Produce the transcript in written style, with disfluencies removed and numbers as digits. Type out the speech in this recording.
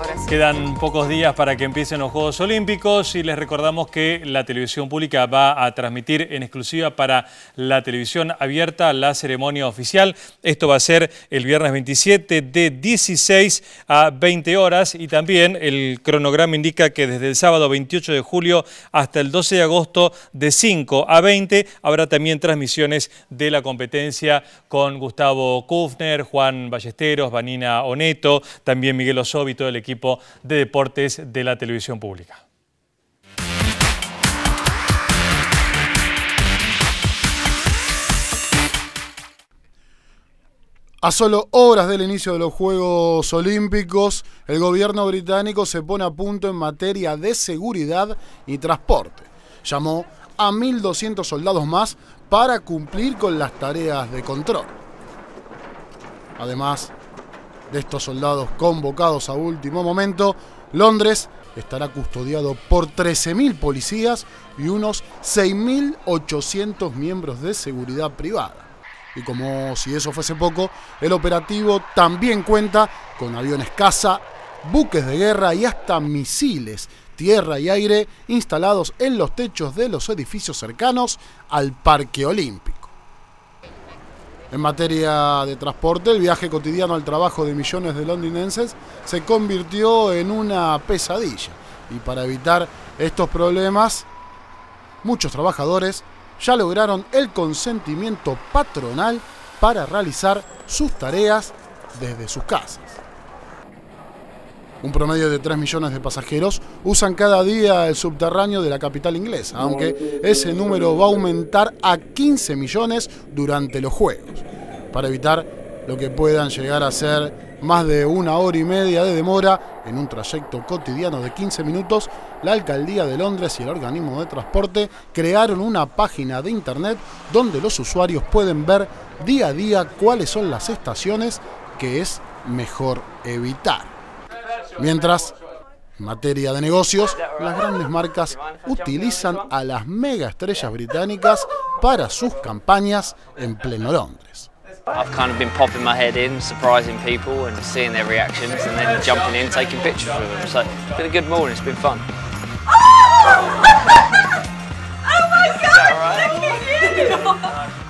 Ahora sí. Quedan pocos días para que empiecen los Juegos Olímpicos y les recordamos que la televisión pública va a transmitir en exclusiva para la televisión abierta la ceremonia oficial. Esto va a ser el viernes 27 de 16 a 20 horas y también el cronograma indica que desde el sábado 28 de julio hasta el 12 de agosto de 5 a 20 habrá también transmisiones de la competencia con Gustavo Kufner, Juan Ballesteros, Vanina Oneto, también Miguel Osobi y todo el equipo de deportes de la televisión pública. A solo horas del inicio de los Juegos Olímpicos, el gobierno británico se pone a punto en materia de seguridad y transporte. Llamó a 1.200 soldados más para cumplir con las tareas de control. Además de estos soldados convocados a último momento, Londres estará custodiado por 13.000 policías y unos 6.800 miembros de seguridad privada. Y como si eso fuese poco, el operativo también cuenta con aviones caza, buques de guerra y hasta misiles, tierra y aire instalados en los techos de los edificios cercanos al Parque Olímpico. En materia de transporte, el viaje cotidiano al trabajo de millones de londinenses se convirtió en una pesadilla. Y para evitar estos problemas, muchos trabajadores ya lograron el consentimiento patronal para realizar sus tareas desde sus casas. Un promedio de 3 millones de pasajeros usan cada día el subterráneo de la capital inglesa, aunque ese número va a aumentar a 15 millones durante los Juegos. Para evitar lo que puedan llegar a ser más de 1 hora y media de demora en un trayecto cotidiano de 15 minutos, la Alcaldía de Londres y el organismo de transporte crearon una página de internet donde los usuarios pueden ver día a día cuáles son las estaciones que es mejor evitar. Mientras, en materia de negocios, las grandes marcas utilizan a las mega estrellas británicas para sus campañas en pleno Londres. I've kind of been popping my head in, surprising people and seeing their reactions and then jumping in, taking pictures with them. So it's been a good morning, it's been fun. Oh my God, look at you!